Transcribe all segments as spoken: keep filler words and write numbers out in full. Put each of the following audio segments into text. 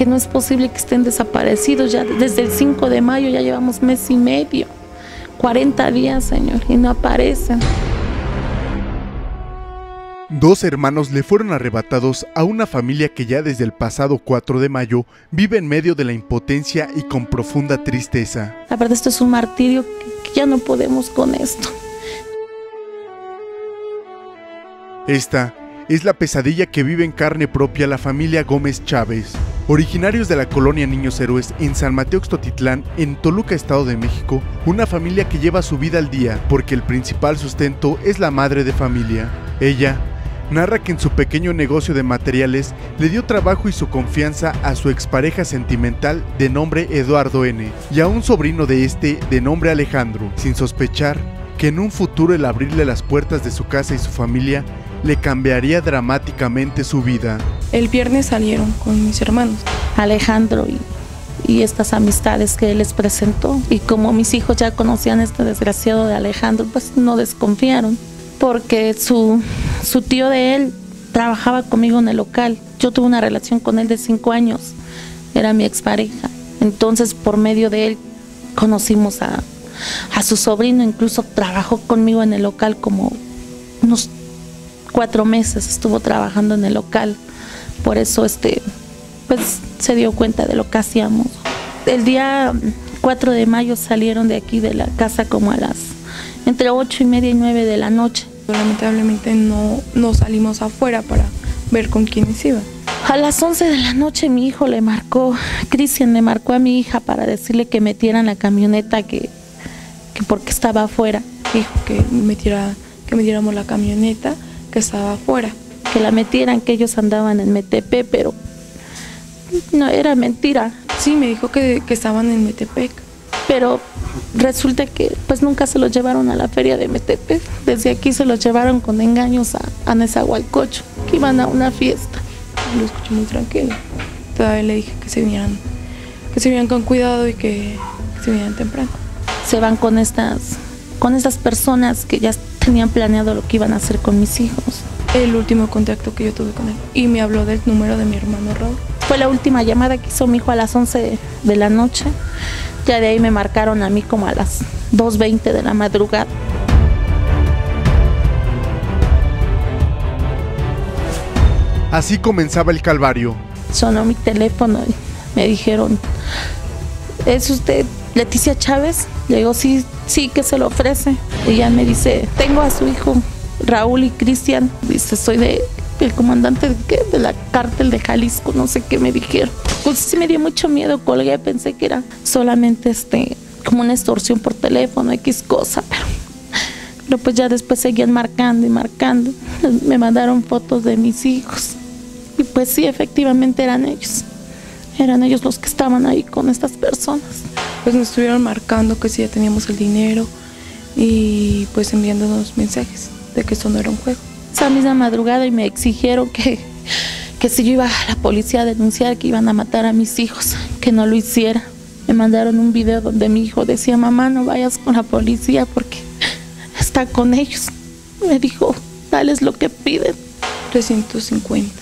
que no es posible que estén desaparecidos. Ya desde el cinco de mayo ya llevamos mes y medio, cuarenta días, señor, y no aparecen. Dos hermanos le fueron arrebatados a una familia que ya desde el pasado cuatro de mayo vive en medio de la impotencia y con profunda tristeza. La verdad, esto es un martirio que, que ya no podemos con esto. Esta es la pesadilla que vive en carne propia la familia Gómez Chávez, originarios de la colonia Niños Héroes en San Mateo Ixtotitlán, en Toluca, Estado de México, una familia que lleva su vida al día porque el principal sustento es la madre de familia. Ella narra que en su pequeño negocio de materiales le dio trabajo y su confianza a su expareja sentimental de nombre Eduardo N. y a un sobrino de este de nombre Alejandro, sin sospechar que en un futuro el abrirle las puertas de su casa y su familia le cambiaría dramáticamente su vida. El viernes salieron con mis hermanos. Alejandro y, y estas amistades que él les presentó. Y como mis hijos ya conocían a este desgraciado de Alejandro, pues no desconfiaron. Porque su, su tío de él trabajaba conmigo en el local. Yo tuve una relación con él de cinco años. Era mi expareja. Entonces, por medio de él, conocimos a, a su sobrino. Incluso trabajó conmigo en el local como unos cuatro meses estuvo trabajando en el local, por eso este, pues se dio cuenta de lo que hacíamos. El día cuatro de mayo salieron de aquí de la casa como a las entre ocho y media y nueve de la noche. Lamentablemente no, no salimos afuera para ver con quiénes iban. A las once de la noche mi hijo le marcó, Cristian le marcó a mi hija para decirle que metieran la camioneta, que, que porque estaba afuera. Dijo que metiera, que metiéramos la camioneta que estaba afuera. Que la metieran, que ellos andaban en Metepec, pero no, era mentira. Sí, me dijo que, que estaban en Metepec. Pero resulta que pues nunca se los llevaron a la feria de Metepec. Desde aquí se los llevaron con engaños a, a Nezahualcóyotl, que iban a una fiesta. Lo escuché muy tranquilo. Todavía le dije que se vinieran, que se vinieran con cuidado y que, que se vinieran temprano. Se van con estas, con estas personas que ya tenían planeado lo que iban a hacer con mis hijos. El último contacto que yo tuve con él. Y me habló del número de mi hermano Raúl. Fue la última llamada que hizo mi hijo a las once de la noche. Ya de ahí me marcaron a mí como a las dos veinte de la madrugada. Así comenzaba el calvario. Sonó mi teléfono y me dijeron, ¿es usted Leticia Chávez? Le digo, sí, sí, que se lo ofrece. Y ella me dice, tengo a su hijo Raúl y Cristian. Dice, soy de el comandante de, ¿qué? de la cártel de Jalisco, no sé qué me dijeron. Pues sí me dio mucho miedo, colgué, pensé que era solamente este, como una extorsión por teléfono, X cosa, pero, pero pues ya después seguían marcando y marcando. Me mandaron fotos de mis hijos. Y pues sí, efectivamente eran ellos. Eran ellos los que estaban ahí con estas personas. Pues nos estuvieron marcando que sí ya teníamos el dinero y pues enviándonos mensajes de que esto no era un juego. Esa misma madrugada y me exigieron que, que si yo iba a la policía a denunciar que iban a matar a mis hijos, que no lo hiciera. Me mandaron un video donde mi hijo decía, mamá, no vayas con la policía porque está con ellos. Me dijo, dales lo que piden. trescientos cincuenta.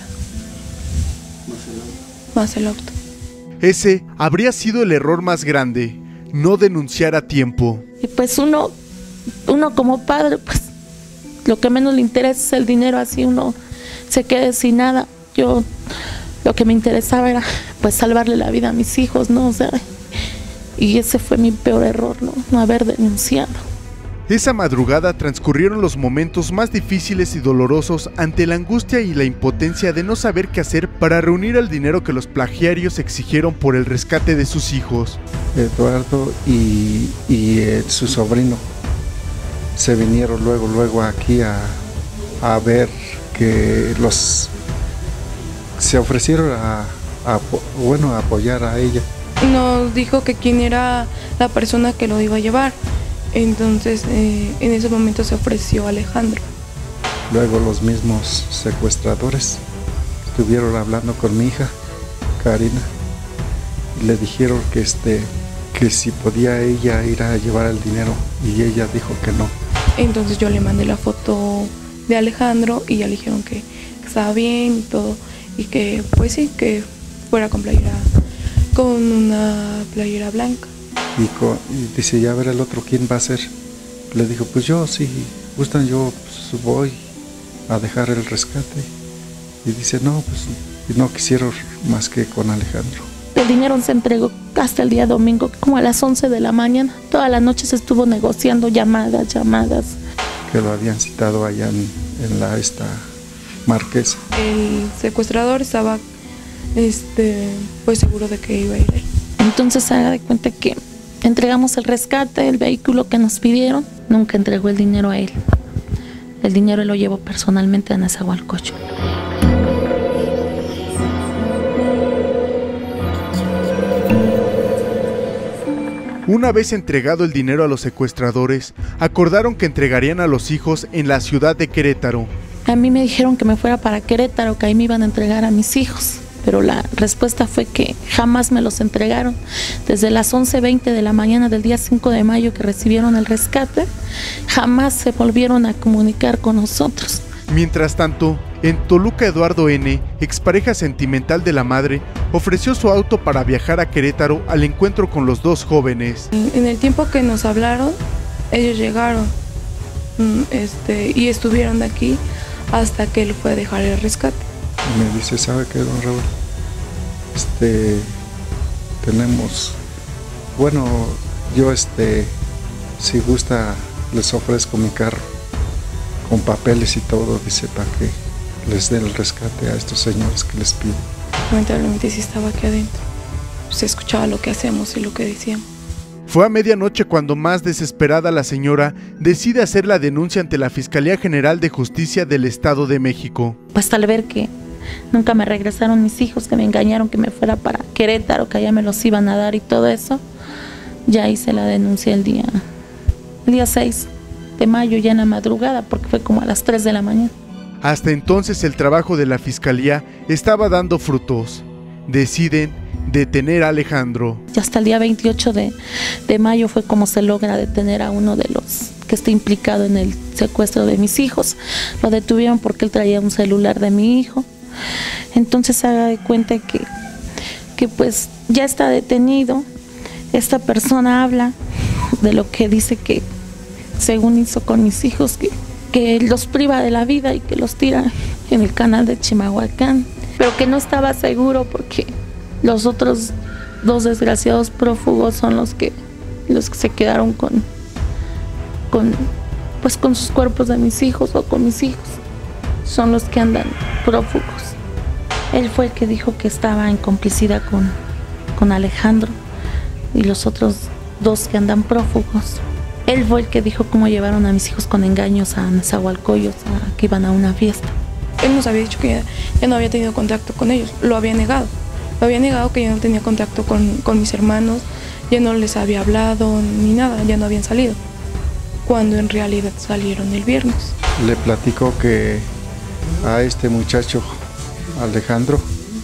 Más el auto. Ese habría sido el error más grande, no denunciar a tiempo. Y pues uno, uno como padre, pues lo que menos le interesa es el dinero, así uno se quede sin nada. Yo lo que me interesaba era pues salvarle la vida a mis hijos, ¿no? O sea, y ese fue mi peor error, ¿no? No haber denunciado. Esa madrugada transcurrieron los momentos más difíciles y dolorosos ante la angustia y la impotencia de no saber qué hacer para reunir el dinero que los plagiarios exigieron por el rescate de sus hijos. Eduardo y, y eh, su sobrino se vinieron luego, luego aquí a, a ver que los se ofrecieron a, a, bueno, a apoyar a ella. Nos dijo que quién era la persona que lo iba a llevar. Entonces, eh, en ese momento se ofreció Alejandro. Luego los mismos secuestradores estuvieron hablando con mi hija, Karina, y le dijeron que, este, que si podía ella ir a llevar el dinero, y ella dijo que no. Entonces yo le mandé la foto de Alejandro y ya le dijeron que estaba bien y todo, y que pues sí, que fuera con playera, con una playera blanca. Y, con, y dice, ya a ver el otro, ¿quién va a ser? Le dijo, pues yo, si gustan, yo pues, voy a dejar el rescate. Y dice, no, pues no quisieron más que con Alejandro. El dinero se entregó hasta el día domingo, como a las once de la mañana. Toda la noche se estuvo negociando, llamadas, llamadas. Que lo habían citado allá en, en la esta Marquesa. El secuestrador estaba este, pues seguro de que iba a ir él. Entonces se haga de cuenta que entregamos el rescate, el vehículo que nos pidieron, nunca entregó el dinero a él. El dinero él lo llevó personalmente a Nezahualcóyotl. Una vez entregado el dinero a los secuestradores, acordaron que entregarían a los hijos en la ciudad de Querétaro. A mí me dijeron que me fuera para Querétaro, que ahí me iban a entregar a mis hijos, pero la respuesta fue que jamás me los entregaron. Desde las once veinte de la mañana del día cinco de mayo que recibieron el rescate, jamás se volvieron a comunicar con nosotros. Mientras tanto, en Toluca, Eduardo N., expareja sentimental de la madre, ofreció su auto para viajar a Querétaro al encuentro con los dos jóvenes. En el tiempo que nos hablaron, ellos llegaron este, y estuvieron aquí hasta que él fue a dejar el rescate. Y me dice, ¿sabe qué, don Raúl? Este, tenemos, bueno, yo este, si gusta, les ofrezco mi carro, con papeles y todo, dice, para que les den el rescate a estos señores que les piden. Lamentablemente sí estaba aquí adentro, se escuchaba lo que hacíamos y lo que decíamos. Fue a medianoche cuando, más desesperada la señora, decide hacer la denuncia ante la Fiscalía General de Justicia del Estado de México. Pues al ver que nunca me regresaron mis hijos, que me engañaron que me fuera para Querétaro, que allá me los iban a dar y todo eso, ya hice la denuncia el día, el día seis de mayo, ya en la madrugada, porque fue como a las tres de la mañana. Hasta entonces el trabajo de la Fiscalía estaba dando frutos. Deciden detener a Alejandro. Y hasta el día veintiocho de, de mayo fue como se logra detener a uno de los que está implicado en el secuestro de mis hijos. Lo detuvieron porque él traía un celular de mi hijo. Entonces se haga de cuenta que, que pues ya está detenido. Esta persona habla de lo que dice que según hizo con mis hijos, que, que los priva de la vida y que los tira en el canal de Chimalhuacán, pero que no estaba seguro porque los otros dos desgraciados prófugos son los que los que se quedaron con, con pues con sus cuerpos de mis hijos o con mis hijos. Son los que andan prófugos. Él fue el que dijo que estaba en complicidad con, con Alejandro y los otros dos que andan prófugos. Él fue el que dijo cómo llevaron a mis hijos con engaños a Nezahualcóyotl, a que iban a una fiesta. Él nos había dicho que ya, ya no había tenido contacto con ellos, lo había negado. Lo había negado que ya no tenía contacto con, con mis hermanos, ya no les había hablado ni nada, ya no habían salido. Cuando en realidad salieron el viernes. Le platicó que a este muchacho, Alejandro,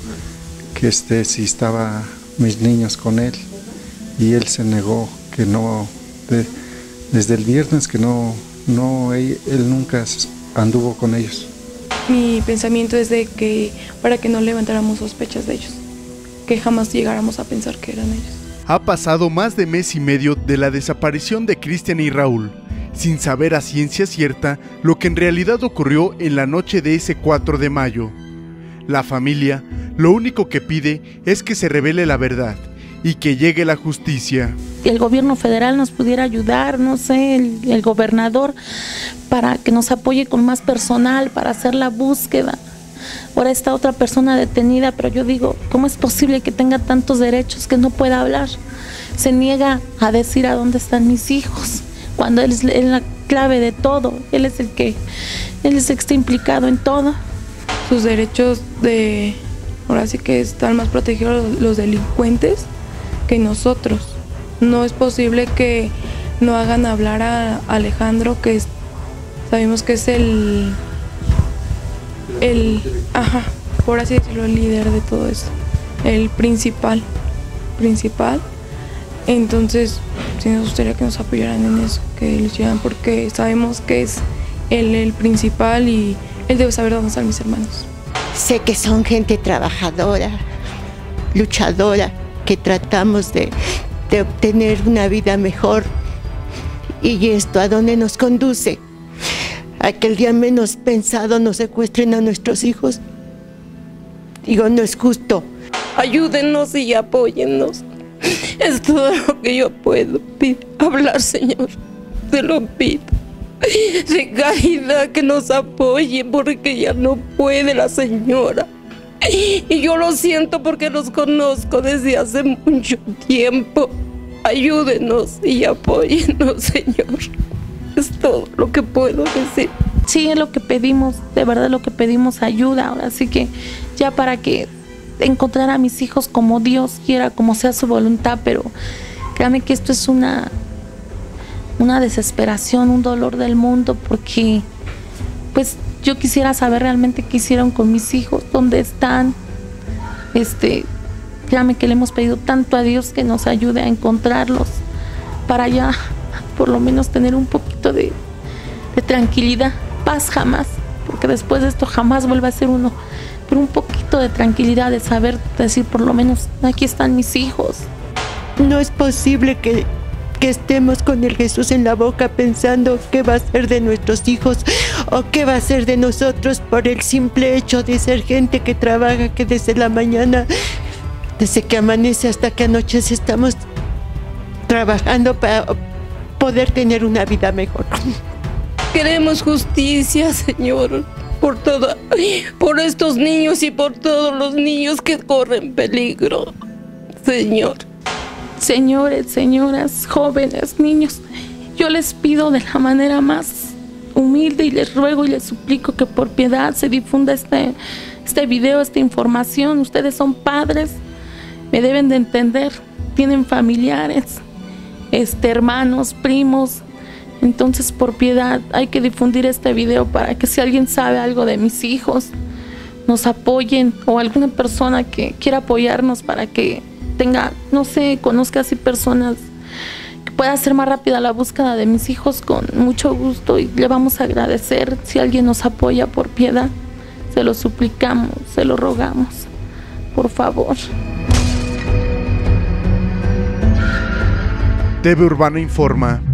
que este si estaba mis niños con él, y él se negó, que no, de, desde el viernes que no, no él, él nunca anduvo con ellos. Mi pensamiento es de que para que no levantáramos sospechas de ellos, que jamás llegáramos a pensar que eran ellos. Ha pasado más de mes y medio de la desaparición de Cristian y Raúl, sin saber a ciencia cierta lo que en realidad ocurrió en la noche de ese cuatro de mayo. La familia lo único que pide es que se revele la verdad y que llegue la justicia. El gobierno federal nos pudiera ayudar, no sé, el, el gobernador, para que nos apoye con más personal para hacer la búsqueda. Ahora está otra persona detenida, pero yo digo, ¿cómo es posible que tenga tantos derechos que no pueda hablar? Se niega a decir a dónde están mis hijos, cuando él es, él es la clave de todo, él es el que, él es el que está implicado en todo. Sus derechos de, ahora sí que están más protegidos los delincuentes que nosotros. No es posible que no hagan hablar a Alejandro, que es, sabemos que es el, el, ajá, por así decirlo, el líder de todo esto, el principal, principal. Entonces, sí nos gustaría que nos apoyaran en eso, que les llegan, porque sabemos que es él el principal y él debe saber dónde están mis hermanos. Sé que son gente trabajadora, luchadora, que tratamos de, de obtener una vida mejor. ¿Y esto a dónde nos conduce? A que el día menos pensado nos secuestren a nuestros hijos. Digo, no es justo. Ayúdenos y apóyennos. Es todo lo que yo puedo hablar, Señor. Te lo pido. De caridad, que nos apoye, porque ya no puede la señora. Y yo lo siento porque los conozco desde hace mucho tiempo. Ayúdenos y apóyennos, Señor. Es todo lo que puedo decir. Sí, es lo que pedimos, de verdad lo que pedimos, ayuda. Ahora sí que ya para que encontrar a mis hijos como Dios quiera, como sea su voluntad, pero créanme que esto es una, una desesperación, un dolor del mundo, porque pues yo quisiera saber realmente qué hicieron con mis hijos, dónde están. Este, créanme que le hemos pedido tanto a Dios que nos ayude a encontrarlos, para ya por lo menos tener un poquito de, de tranquilidad, paz jamás, porque después de esto jamás vuelve a ser uno, pero un poquito de tranquilidad, de saber decir por lo menos aquí están mis hijos. No es posible que, que estemos con el Jesús en la boca pensando qué va a ser de nuestros hijos o qué va a ser de nosotros por el simple hecho de ser gente que trabaja, que desde la mañana, desde que amanece hasta que anochece, estamos trabajando para poder tener una vida mejor. Queremos justicia, Señor, por todo, por estos niños y por todos los niños que corren peligro, Señor. Señores, señoras, jóvenes, niños, yo les pido de la manera más humilde y les ruego y les suplico que por piedad se difunda este, este video, esta información. Ustedes son padres, me deben de entender, tienen familiares, este, hermanos, primos. Entonces, por piedad, hay que difundir este video para que si alguien sabe algo de mis hijos, nos apoyen, o alguna persona que quiera apoyarnos para que tenga, no sé, conozca así personas que pueda hacer más rápida la búsqueda de mis hijos, con mucho gusto, y le vamos a agradecer si alguien nos apoya por piedad. Se lo suplicamos, se lo rogamos, por favor. T V Urbana informa.